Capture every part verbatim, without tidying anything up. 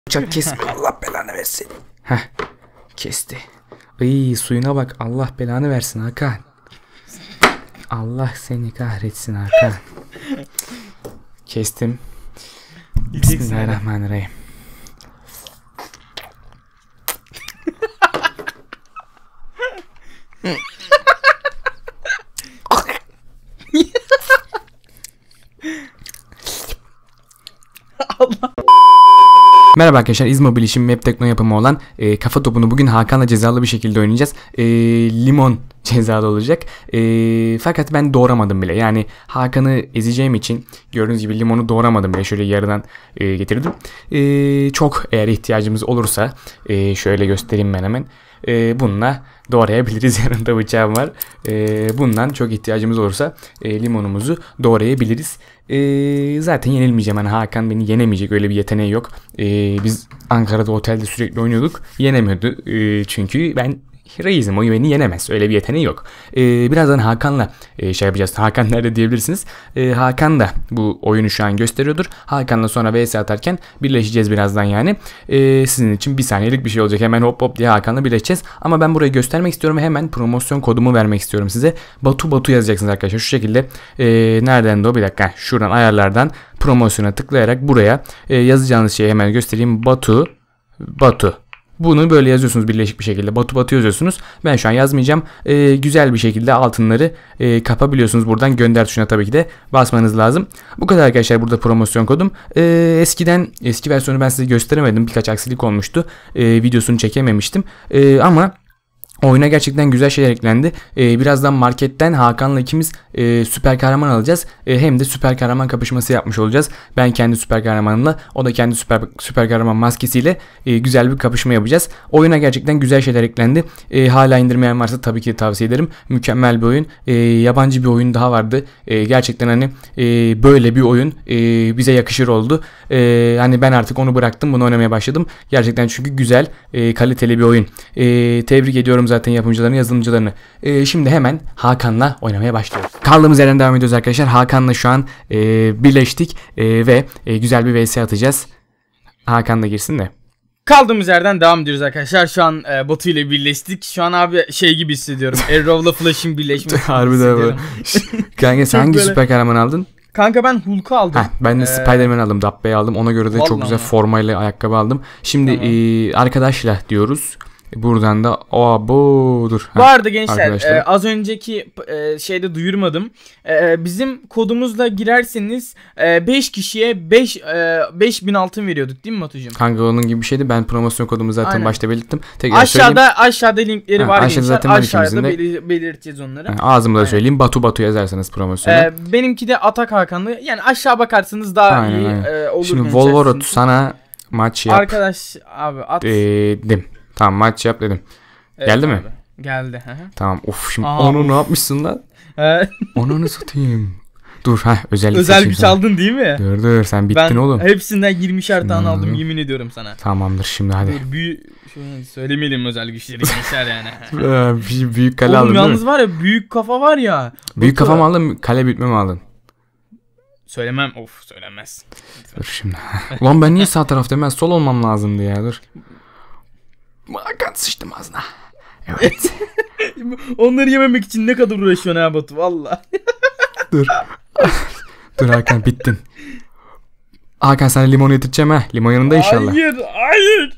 Bıçak kesme, Allah belanı versin. Heh, kesti. Iy, suyuna bak, Allah belanı versin Hakan. Allah seni kahretsin Hakan. Kestim. Bismillahirrahmanirrahim. Allah. Merhaba arkadaşlar, İzmo Bilişim Web Tekno yapımı olan e, Kafa Topu'nu bugün Hakan'la cezalı bir şekilde oynayacağız. E, limon cezalı olacak. E, fakat ben doğramadım bile. Yani Hakan'ı ezeceğim için gördüğünüz gibi limonu doğramadım bile. Şöyle yarıdan e, getirdim. E, çok eğer ihtiyacımız olursa e, şöyle göstereyim ben hemen. E, bununla doğrayabiliriz. Yanında bıçağım var. E, bundan çok ihtiyacımız olursa e, limonumuzu doğrayabiliriz. E, zaten yenilmeyeceğim. Yani Hakan beni yenemeyecek. Öyle bir yeteneği yok. E, biz Ankara'da otelde sürekli oynuyorduk. Yenemiyordu. E, çünkü ben reisim, o beni yenemez. Öyle bir yeteneği yok. Ee, birazdan Hakan'la e, şey yapacağız. Hakan nerede diyebilirsiniz. Ee, Hakan da bu oyunu şu an gösteriyordur. Hakan'la sonra V S atarken birleşeceğiz birazdan yani. Ee, sizin için bir saniyelik bir şey olacak. Hemen hop hop diye Hakan'la birleşeceğiz. Ama ben burayı göstermek istiyorum ve hemen promosyon kodumu vermek istiyorum size. Batu Batu yazacaksınız arkadaşlar. Şu şekilde. E, nereden de o? Bir dakika. Şuradan ayarlardan promosyona tıklayarak buraya e, yazacağınız şeyi hemen göstereyim. Batu Batu. Bunu böyle yazıyorsunuz birleşik bir şekilde. Batu Batu yazıyorsunuz. Ben şu an yazmayacağım. Ee, güzel bir şekilde altınları e, kapabiliyorsunuz. Buradan gönder tuşuna tabii ki de basmanız lazım. Bu kadar arkadaşlar, burada promosyon kodum. Ee, eskiden eski versiyonu ben size gösteremedim. Birkaç aksilik olmuştu. Ee, videosunu çekememiştim. Ee, ama oyuna gerçekten güzel şeyler eklendi. Ee, birazdan marketten Hakan'la ikimiz e, süper kahraman alacağız. E, hem de süper kahraman kapışması yapmış olacağız. Ben kendi süper kahramanımla, o da kendi süper süper kahraman maskesiyle e, güzel bir kapışma yapacağız. Oyuna gerçekten güzel şeyler eklendi. E, hala indirmeyen varsa tabii ki tavsiye ederim. Mükemmel bir oyun. E, yabancı bir oyun daha vardı. E, gerçekten hani e, böyle bir oyun e, bize yakışır oldu. E, hani ben artık onu bıraktım. Bunu oynamaya başladım. Gerçekten çünkü güzel, e, kaliteli bir oyun. E, tebrik ediyorum zaten yapımcılarını, yazılımcılarını. Ee, şimdi hemen Hakan'la oynamaya başlıyoruz. Kaldığımız yerden devam ediyoruz arkadaşlar. Hakan'la şu an e, birleştik e, ve e, güzel bir V S atacağız. Hakan da girsin de. Kaldığımız yerden devam ediyoruz arkadaşlar. Şu an e, Batu ile birleştik. Şu an abi şey gibi hissediyorum. Arrow'la Flash'in birleşmesi gibi harbiden bu. Kanka sen hangi böyle süper kahraman aldın? Kanka ben Hulk'u aldım. Heh, ben de ee... Spider-Man aldım. Dabbe'yi aldım. Ona göre de vallahi çok güzel mi? Formayla ayakkabı aldım. Şimdi tamam. e, arkadaşla diyoruz. Buradan da o budur. Bu arada gençler e, az önceki e, şeyde duyurmadım. E, bizim kodumuzla girerseniz e, beş kişiye beş e, beş bin altın veriyorduk değil mi Batucuğum? Kanka onun gibi bir şeydi. Ben promosyon kodumu zaten aynen. Başta belirttim. Tekrar aşağıda söyleyeyim. Aşağıda linkleri ha, var aşağıda gençler. Aşağıda belir, belirteceğiz onları. Ha, ağzımda da söyleyeyim. Batu Batu yazarsanız promosyonu. E, benimki de Atak Hakanlı. Yani aşağı bakarsanız daha aynen, iyi aynen. E, olur. Şimdi Volvorot sana maç yap. Arkadaş abi at. Dedim. Tamam maç yap dedim. Evet, geldi abi. Mi? Geldi. Hı hı. Tamam. Of şimdi Aa, onu of. Ne yapmışsın lan? Onu ne satayım? Dur ha özellik özel güç aldın değil mi? Dur dur sen bittin ben oğlum. Ben hepsinden yirmişer tane aldım yemin ediyorum sana. Tamamdır şimdi hadi. Dur büyük söylemeyelim özel güçleri gençler yani. büyük, büyük kale oğlum, aldın değil mi? Yalnız var ya büyük kafa var ya. Büyük kafa mı aldın kale büyütme mi aldın? Söylemem of söylemez. Dur şimdi. Ulan ben niye sağ taraftayım, ben sol olmam lazımdı ya dur. Hakan sıçtım ağzına. Evet. Onları yememek için ne kadar uğraşıyorsun ha Batu valla. Dur. Dur Hakan bittin. Hakan sana limon getireceğim ha. Limon yanında inşallah. Hayır hayır.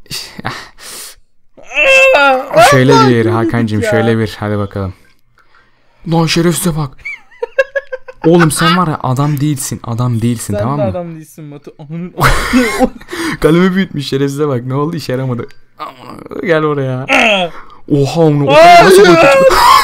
Şöyle bir Hakan'cığım şöyle bir hadi bakalım. Lan şerefsize bak. Oğlum sen var ya adam değilsin. Adam değilsin sen tamam mı? Sen de adam değilsin Batu. Kalemi büyütmüş şerefsize bak. Ne oldu, işe yaramadı. Gel oraya. Oha onu. Nasıl bakıyorsun?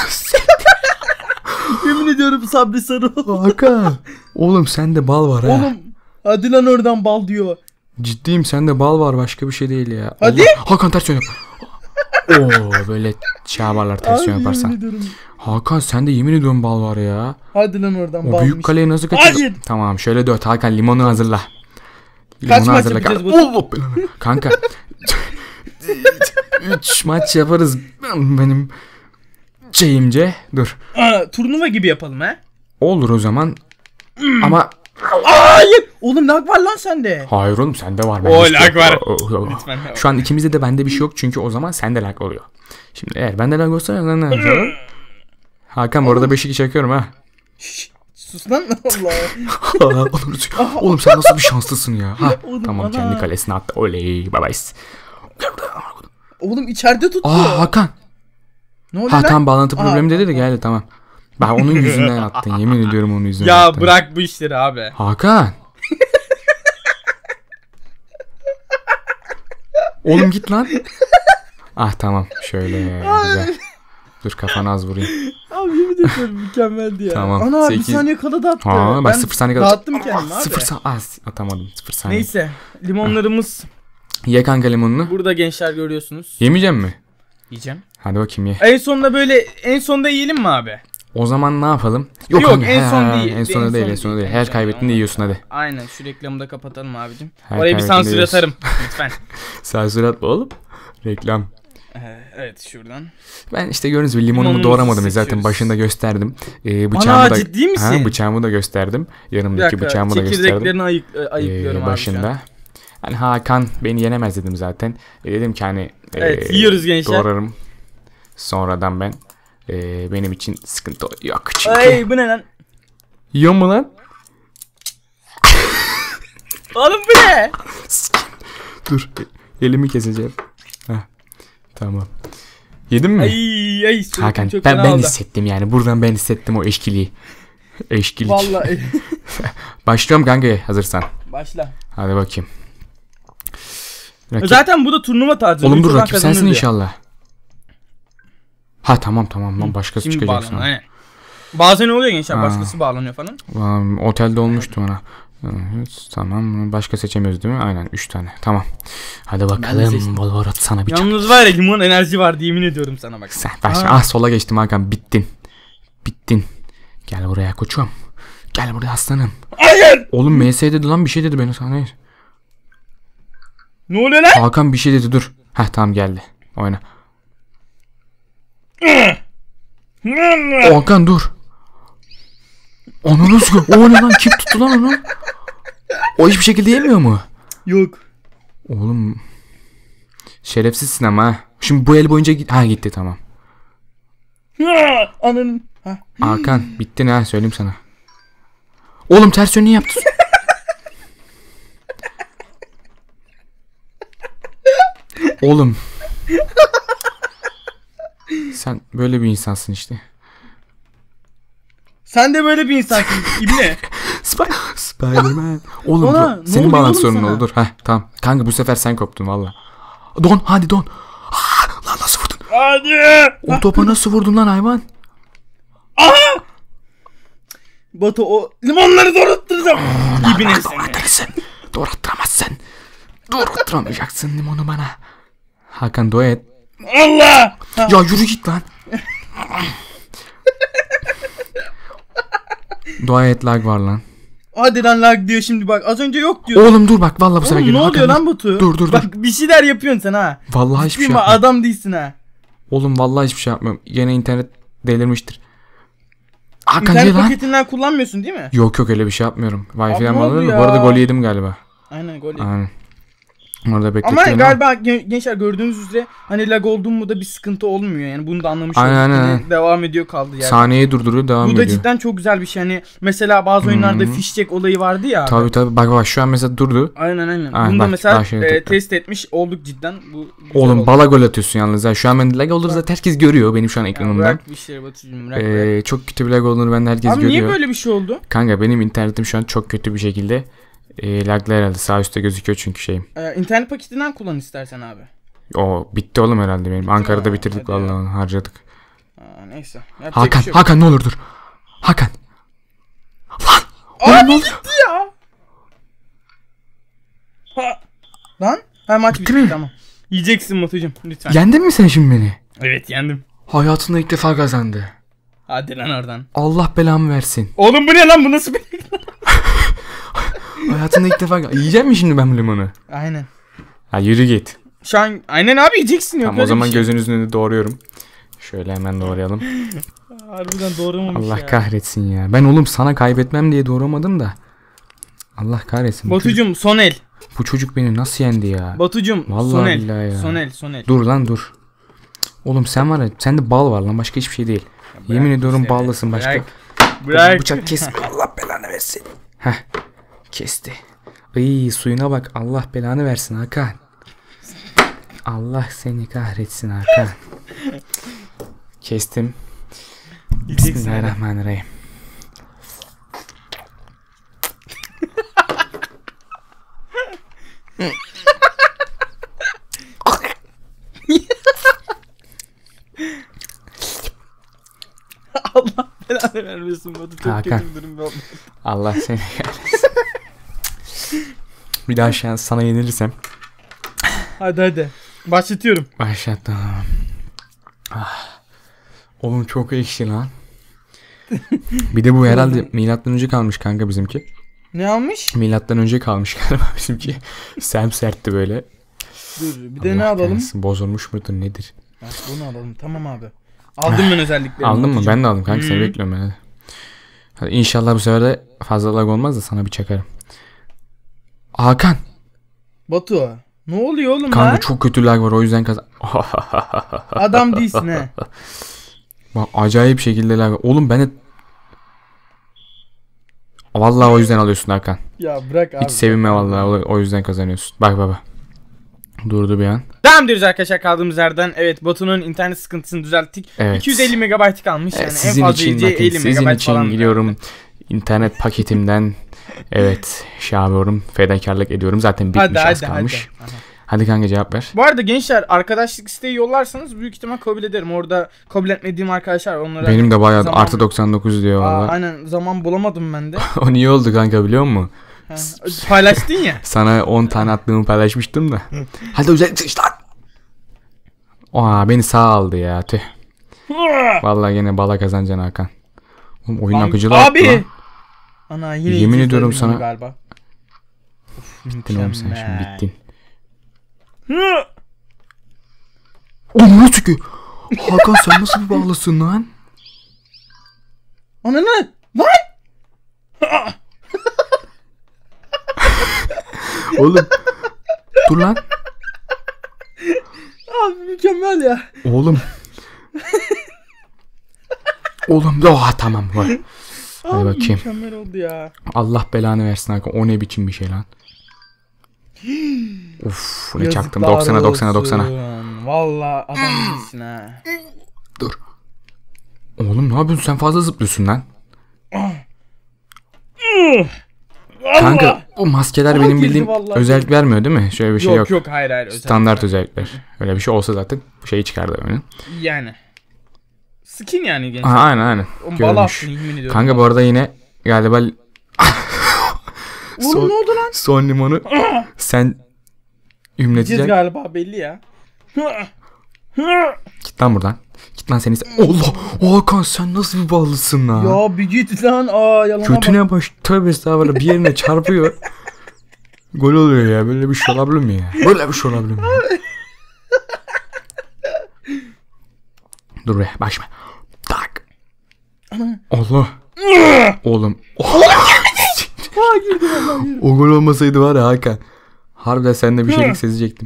Yemin ediyorum Sabri Sarı. Hakan. Oğlum sende bal var ha. Oğlum hadi lan oradan bal diyor. Ciddiyim sende bal var, başka bir şey değil ya. Hadi. Allah. Hakan ters yön yap. Oo böyle çabarlar ters yön yaparsan. Hakan sende yemin ediyorum bal var ya. Hadi lan oradan o balmış. Büyük kaleyi nasıl kaçırdın? Hayır. Tamam şöyle dört Hakan limonu hazırla. Limonu kaç hazırla. Maç yapacağız bu? Kanka. üç maç yaparız benim şeyimce. Dur. Aa, turnuva gibi yapalım ha? Olur o zaman. Ama Hayır. Oğlum lag var lan sende. Hayır oğlum sende var. O lag var. Lütfen. Şu an ikimizde de bende bir şey yok çünkü o zaman sende lag oluyor. Şimdi eğer bende lag olsa ne yapacağım? Hakan bu arada beş iki çekiyorum ha. Şşş, sus lan Allah. Oğlum sen nasıl bir şanslısın ya. Ha, Oğlum, tamam ana. kendi kalesine attı. Oley bye bye. Oğlum içeride tuttu. Aa Hakan. Ne oluyor Hakan lan? bağlantı problemi Aa, dedi de geldi tamam. Bak onun yüzünden attın. Yemin ediyorum onun yüzünden Ya attın. bırak bu işleri abi. Hakan. Oğlum git lan. Ah tamam şöyle güzel. Dur kafanı az vurayım. Abi yemin ediyorum mükemmeldi ya. Tamam, Ana sekiz. bir saniye kala da attı. Ha bak sıfır saniye kadar. dağıttım kendimi abi. Sıfır saniye. Ah atamadım. Sıfır saniye. Neyse limonlarımız Ye kanka limonunu. burada gençler görüyorsunuz. Yemeyecek mi? Yiyeceğim. Hadi bakayım ye. En sonunda böyle en sonda yiyelim mi abi? O zaman ne yapalım? Yok, kanka, en son ha, değil. En sonunda En değil, son en sonunda değil. değil. Her En kaybettiğinde son. yiyorsun hadi. Aynen şu reklamı da kapatalım abicim. Her Oraya bir kaybettiğinde sansür yiyorsun. atarım lütfen. Sansür atma oğlum. Reklam. Ee, evet şuradan. Ben işte gördüğünüz gibi limonumu Limonumuzu doğramadım ya, zaten seçiyoruz. başında gösterdim. Ee, bıçağımı Ana, da ciddi misin? Ha, bıçağımı da gösterdim. Bir Yanımdaki dakika bıçağımı da gösterdim. çekirdeklerini ayık, e, ayıklıyorum Ee, abi şu başında. an. Hani Hakan beni yenemez dedim zaten. E, dedim ki hani Evet, e, yiyoruz gençler. doğrarım. Sonradan ben e, benim için sıkıntı yok çünkü. Ay bu ne lan? Yiyor mu lan? Oğlum bu ne? Dur elimi keseceğim. Heh, tamam. Yedin mi? Ay ay çok, Hakan çok ben fena ben oldu. hissettim yani. Buradan ben hissettim o eşkiliği. Eşkilik. Vallahi. Başlıyorum kanka hazırsan. Başla. Hadi bakayım. Rakip- Zaten bu da turnuva tarzı. Oğlum dur Lütfen rakip kazanır sensin diyor. inşallah. Ha tamam tamam lan başkası Şimdi çıkacak bağlanıyor, sana. aynen. Bazen oluyor gençler Ha. başkası bağlanıyor falan. Um, otelde olmuştu ona. Evet, tamam. Başka seçemiyoruz değil mi? Aynen üç tane. Tamam. Hadi Ben de bakalım. seçtim. Volvorot sana bir çak. Yalnız var ya limon enerji vardı yemin ediyorum sana bak. Sen başla. Aa. Ah sola geçtim Hakan. Bittin. Bittin. Gel buraya koçum. Gel buraya aslanım. Hayır. Oğlum M S dedi lan bir şey dedi beni sana. Hayır. Ne oluyor lan? Hakan bir şey dedi dur. Heh tamam geldi. Oyna. Hakan dur. Onu nasıl? O ne lan? Kim tuttu lan onu? O hiçbir şekilde yemiyor mu? Yok. Oğlum. Şerefsizsin ama ha. Şimdi bu el boyunca git. Ha gitti tamam. Ananın. Ha. Hakan bittin ha söyleyeyim sana. Oğlum ters yönünü yaptın. Oğlum. Sen böyle bir insansın işte. Sen de böyle bir insansın İbne. Sp- Spiderman. Oğlum Ona, bu- ne senin oluyor bağlantı oğlum sorunun sana? olur. Heh tamam. Kanka bu sefer sen koptun valla. Don hadi don. Ah, lan nasıl vurdun? Hadi. O topa nasıl vurdun lan hayvan? Batu o limonları doğrattıracağım. İbne seni. Doğrattırırsın. Doğrattıramazsın. Doğrattıramayacaksın limonu bana. Hakan dua et. Allah. Ha. Ya yürü git lan. Dua et lag var lan. Hadi lan lag diyor şimdi bak az önce yok diyor. Oğlum dur bak vallahi bu sefer Oğlum ne geliyor. oluyor Hakan, lan Batu? Dur dur Bak dur. bir şeyler yapıyorsun sen ha. Vallahi hiçbir şey Ciddiyim ha, yapmıyorum. adam değilsin ha. Oğlum vallahi hiçbir şey yapmıyorum. Yine internet delirmiştir. Hakan İnternet gel lan. paketinden kullanmıyorsun değil mi? Yok yok öyle bir şey yapmıyorum. Wi-Fi'den Abi ne bağlanıyorum. oldu Bu arada ya? gol yedim galiba. Aynen gol. Aynen. Orada Ama bekletiyorum. galiba gen- gençler gördüğünüz üzere hani lag oldun mu da bir sıkıntı olmuyor yani bunu da anlamış Aynen, olduk. aynen, Yine aynen. devam ediyor kaldı yani. Saniyeyi durduruyor devam Bu da ediyor. cidden çok güzel bir şey hani mesela bazı oyunlarda fişçek olayı vardı ya. Tabii tabii bak bak şu an mesela durdu. Aynen aynen. Aynen, Bunu da bak, mesela daha şey e, tekrar. test etmiş olduk cidden. Bu güzel Oğlum oldu. bala gol atıyorsun yalnız ha. Şu an ben lag olur zaten herkes görüyor benim şu an Ya ekranımdan. bırak bir şey Batucuğum bırak. bırak. Ee, çok kötü bir lag olduğunu ben de herkes Abi görüyor. niye böyle bir şey oldu? Kanka benim internetim şu an çok kötü bir şekilde e, laglı herhalde. Sağ üstte gözüküyor çünkü şeyim. Ee, internet paketinden kullan istersen abi. O bitti oğlum herhalde benim. Ankara'da ya, bitirdik hadi ya. vallahi harcadık. Aa, neyse. Yapacak Hakan bir şey yok. Hakan ne olur dur. Hakan. Lan. Oğlum, Abi ne oldu? gitti ya. Ha. Lan? Ha maç Bitti bitti mi? tamam. Yiyeceksin Batucuğum lütfen. Yendin mi sen şimdi beni? Evet yendim. Hayatında ilk defa kazandı. Hadi lan oradan. Allah belamı versin. Oğlum bu ne lan bu nasıl bir... Hayatında ilk defa yiyecek mi şimdi ben bu limonu? Aynen. Ha yürü git. Şu an aynen abi yiyeceksin yok Tamam o öyle zaman bir şey. gözünüzün önünde doğruyorum. Şöyle hemen doğrayalım. Harbiden doğramamış Allah ya. kahretsin ya. Ben oğlum sana kaybetmem diye doğramadım da. Allah kahretsin. Batucum son el. Bu çocuk beni nasıl yendi ya? Batucum Vallahi son el. billahi ya. Son el son el. Dur lan dur. Oğlum sen var ya, sende bal var lan, başka hiçbir şey değil. Bırak Yemin ediyorum işte, ballısın başka. Bırak. Bırak. Bıçak kesme, Allah belanı versin. Heh, kesti. Iy, suyuna bak, Allah belanı versin Hakan. Allah seni kahretsin Hakan. Kestim. Bismillahirrahmanirrahim. Allah belanı vermesin Batu, çok Hakan. kötü bir durum oldu. Allah seni kahretsin. Bir daha şans sana yenilirsem. Hadi hadi. Başlatıyorum. Başlattım. Ah. Oğlum çok ekşi lan. Bir de bu herhalde milattan önce kalmış kanka bizimki. Ne almış? Milattan önce kalmış galiba bizimki. Sem sertti böyle. Dur bir de Allah ne alalım? kahretsin, bozulmuş mudur nedir? Ha, bunu alalım tamam abi. Aldım ben özelliklerini. Aldın mı? Batucuğum. Ben de aldım kanka, seni Hı. bekliyorum ben. Hadi inşallah bu sefer de fazla lag olmaz da sana bir çakarım. Hakan. Batu. Ne oluyor oğlum Kanka lan? çok kötü lag var, o yüzden kazan. Adam değilsin he. Bak acayip şekilde lag var. Oğlum ben de... Vallahi o yüzden alıyorsun Hakan. Ya bırak abi. Hiç sevinme vallahi, o, o yüzden kazanıyorsun. Bak baba. Durdu bir an. Devam ediyoruz arkadaşlar kaldığımız yerden. Evet Batu'nun internet sıkıntısını düzelttik. Evet. iki yüz elli megabayt kalmış. Yani Evet, en sizin fazla için yiyeceği bakın, elli sizin megabayt için falan. gidiyorum internet paketimden. Evet şey yapıyorum, fedakarlık ediyorum. Zaten bitmiş, Hadi az hadi kalmış. hadi. Aha. Hadi kanka cevap ver. Bu arada gençler arkadaşlık isteği yollarsanız büyük ihtimal kabul ederim. Orada kabul etmediğim arkadaşlar var, onlara. Benim de bayağı zaman- artı doksan dokuz diyor Aa, valla. aynen zaman bulamadım ben de. O niye oldu kanka biliyor musun? Ha, paylaştın ya. Sana on tane attığımı paylaşmıştım da. Hadi özel sıç lan. Aa beni sağ aldı ya, tüh. Vallahi gene bala kazanacaksın Hakan. Oğlum oyun Lan, akıcılığı attı abi. lan. Ana yine Yemin ikiz ediyorum öldüm sana- galiba. Of, Bittin oğlum sen, mükemmel. şimdi bittin. Oğlum nasıl ki? Hakan sen nasıl bir bağlısın lan? Ana ne? Lan! Oğlum. Dur lan. Abi mükemmel ya. Oğlum. Oğlum. Oh tamam var. Hadi Abi bakayım. mükemmel oldu ya. Allah belanı versin Hakan. O ne biçim bir şey lan? Uf ne çaktım. Yazıklar doksana doksana doksana. olsun. Valla adam değilsin ha. Dur. Oğlum ne yapıyorsun? Sen fazla zıplıyorsun lan. Kanka o maskeler Aha, benim girdi bildiğim vallahi. özellik vermiyor değil mi? Şöyle bir şey yok yok. yok hayır hayır. özel- Standart özellikler. Öyle bir şey olsa zaten şeyi çıkardı oyunun. Yani. Skin yani gençler. Aha, aynen aynen. O bal Görmüş. attın yemin ediyorum. Kanka bu arada yine galiba Oğlum son- ne oldu lan? son limonu sen Gideceğiz ümleteceksin. galiba belli ya. Git lan buradan. Git lan seni. Allah! Hakan sen nasıl bir ballısın lan? Ya bir git lan. Aa yalana bak. Götüne baş. Tövbe estağfurullah, bir yerine çarpıyor. Gol oluyor ya. Böyle bir şey olabilir mi ya? Böyle bir şey olabilir mi ya? Dur be başma. Tak. Allah. Oğlum. Aa girdi vallahi girdi. O gol olmasaydı var ya Hakan. Harbiden sende bir şeylik sezecektim.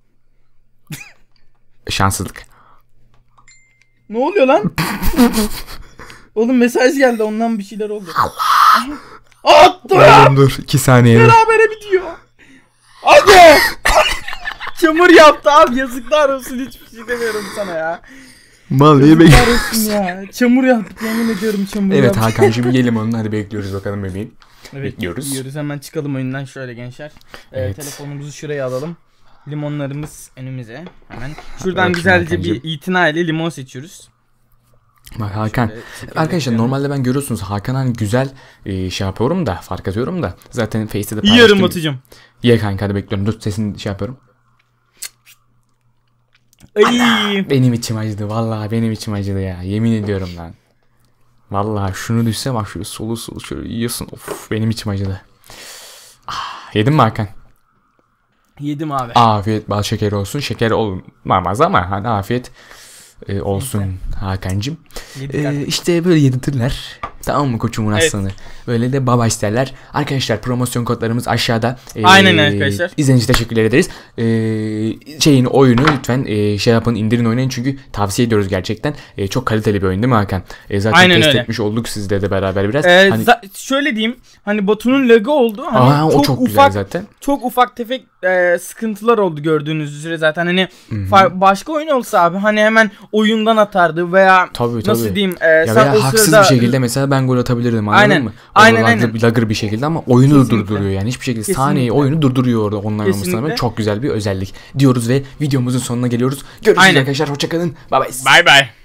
Şanssızlık. Ne oluyor lan? Oğlum mesaj geldi ondan bir şeyler oldu. Allah. Attı. Oğlum dur. iki saniye. Berabere bitiyor. Hadi. Çamur yaptı abi, yazıklar olsun, hiçbir şey demiyorum sana ya. Mal niye Yazıklar bekliyorsun? olsun ya. Çamur yaptı, yemin ediyorum çamur Evet yaptı. Hakan şimdi yiyelim onu, hadi bekliyoruz bakalım bebeğim. Evet, bekliyoruz. Yiyoruz, hemen çıkalım oyundan şöyle gençler. Ee, Evet. Telefonumuzu şuraya alalım. Limonlarımız önümüze. Hemen şuradan Bakayım güzelce bir Hakan'cığım. itina ile limon seçiyoruz. Bak Hakan. Şöyle çekirdek Arkadaşlar yiyelim. normalde ben görüyorsunuz Hakan hani güzel e, şey yapıyorum da, fark atıyorum da. Zaten Face'te de Yiyorum paylaştım. Batucuğum. Ye kanka hadi bekliyorum. Dur sesini şey yapıyorum. Ay. Benim içim acıdı vallahi, benim içim acıdı ya. Yemin ediyorum lan. Vallahi şunu düşse bak şöyle solu solu şöyle yiyorsun. Of benim içim acıdı. Ah, yedin mi Hakan? Yedim abi. Afiyet bal şekeri olsun. Şeker olmaz ama hani afiyet e, olsun Hakan'cığım. Yedik E, artık. işte böyle yedirtirler. Tamam mı koçumun Evet. aslanı? Böyle de babaş derler. Arkadaşlar promosyon kodlarımız aşağıda. Ee, Aynen arkadaşlar. İzlediğiniz için teşekkür ederiz. Ee, şeyin oyunu lütfen e, şey yapın, indirin, oynayın çünkü tavsiye ediyoruz gerçekten. E, çok kaliteli bir oyun değil mi Hakan? E, zaten Aynen test öyle. etmiş olduk sizle de beraber biraz. Ee, hani, za- şöyle diyeyim, hani Batu'nun lagı oldu. Hani aa, çok, o çok ufak güzel zaten. çok ufak tefek e, sıkıntılar oldu gördüğünüz üzere zaten. Hani fa- başka oyun olsa abi hani hemen oyundan atardı veya Tabii, nasıl tabii. diyeyim e, Ya sen veya o haksız sırada bir şekilde mesela ben gol atabilirdim, anladın Aynen. mı? Aynen, Orada aynen. bir lagır bir şekilde ama oyunu Kesinlikle. durduruyor yani hiçbir şekilde Kesinlikle. saniye oyunu durduruyor orada online olmasına Kesinlikle. rağmen. Çok güzel bir özellik diyoruz ve videomuzun sonuna geliyoruz. Görüşürüz Aynen. arkadaşlar, hoşçakalın. Bye bye. Bye bye.